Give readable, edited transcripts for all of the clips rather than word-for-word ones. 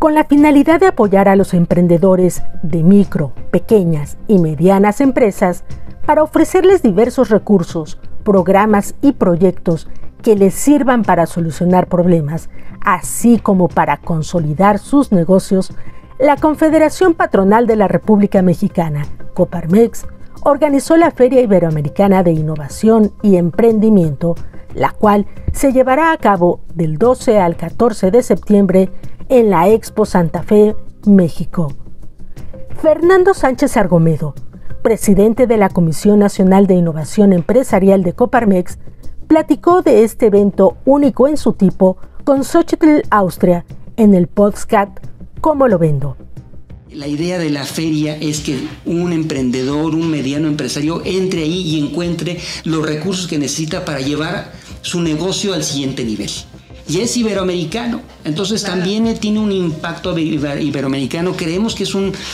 Con la finalidad de apoyar a los emprendedores de micro, pequeñas y medianas empresas para ofrecerles diversos recursos, programas y proyectos que les sirvan para solucionar problemas, así como para consolidar sus negocios, la Confederación Patronal de la República Mexicana, Coparmex, organizó la Feria Iberoamericana de Innovación y Emprendimiento, la cual se llevará a cabo del 12 al 14 de septiembre en la Expo Santa Fe, México. Fernando Sánchez Argomedo, presidente de la Comisión Nacional de Innovación Empresarial de Coparmex, platicó de este evento único en su tipo con Xochitl Austria en el podcast ¿Cómo lo vendo? La idea de la feria es que un emprendedor, un mediano empresario entre ahí y encuentre los recursos que necesita para llevar su negocio al siguiente nivel. Y es iberoamericano, entonces también tiene un impacto iberoamericano. Creemos que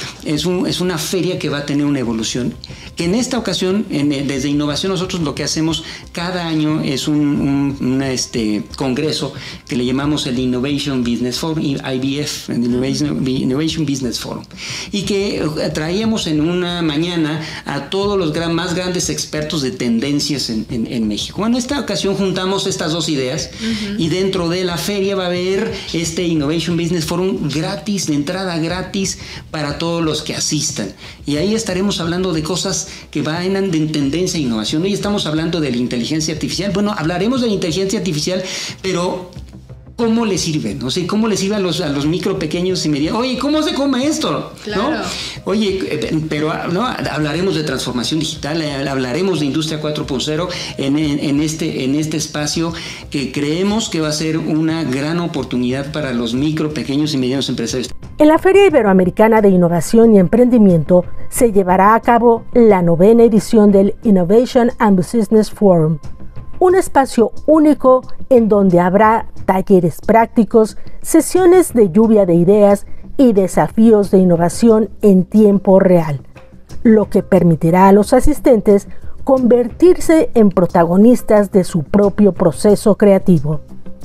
es una feria que va a tener una evolución. Que en esta ocasión, desde Innovación, nosotros lo que hacemos cada año es un congreso que le llamamos el Innovation Business Forum, IBF, Innovation Business Forum, y que traíamos en una mañana a todos los más grandes expertos de tendencias en México. En esta ocasión juntamos estas dos ideas y dentro de la feria va a haber este Innovation Business Forum gratis, de entrada gratis para todos los que asistan. Y ahí estaremos hablando de cosas que van en tendencia a innovación. Hoy estamos hablando de la inteligencia artificial. Bueno, hablaremos de la inteligencia artificial, pero ¿cómo le sirve? ¿No? O sea, ¿cómo le sirve a los micro, pequeños y medianos? Oye, ¿cómo se come esto? Claro. ¿No? Oye, pero ¿no? Hablaremos de transformación digital, hablaremos de Industria 4.0 en este espacio que creemos que va a ser una gran oportunidad para los micro, pequeños y medianos empresarios. En la Feria Iberoamericana de Innovación y Emprendimiento se llevará a cabo la 9ª edición del Innovation and Business Forum, un espacio único en donde habrá talleres prácticos, sesiones de lluvia de ideas y desafíos de innovación en tiempo real, lo que permitirá a los asistentes convertirse en protagonistas de su propio proceso creativo.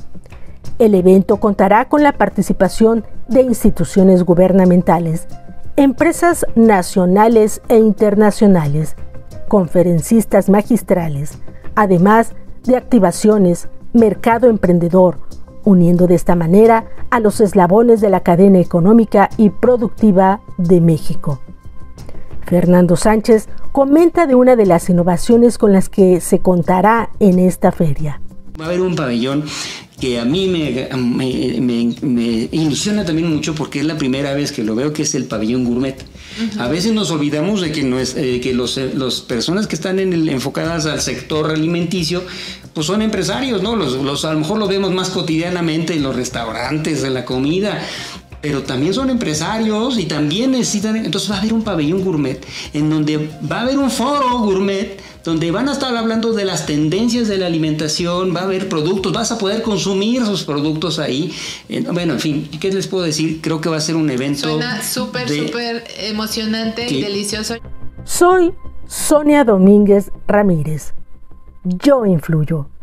El evento contará con la participación de instituciones gubernamentales, empresas nacionales e internacionales, conferencistas magistrales, además de activaciones, mercado emprendedor, uniendo de esta manera a los eslabones de la cadena económica y productiva de México. Fernando Sánchez comenta de una de las innovaciones con las que se contará en esta feria. Va a haber un pabellón que a mí me ilusiona también mucho porque es la primera vez que lo veo, que es el pabellón gourmet. A veces nos olvidamos de que las personas que están enfocadas al sector alimenticio pues son empresarios, ¿no? A lo mejor lo vemos más cotidianamente en los restaurantes, en la comida, pero también son empresarios y también necesitan. Entonces va a haber un pabellón gourmet en donde va a haber un foro gourmet donde van a estar hablando de las tendencias de la alimentación, va a haber productos, vas a poder consumir esos productos ahí. Bueno, en fin, ¿qué les puedo decir? Creo que va a ser un evento... Suena súper emocionante y delicioso. Soy Sonia Domínguez Ramírez. Yo influyo.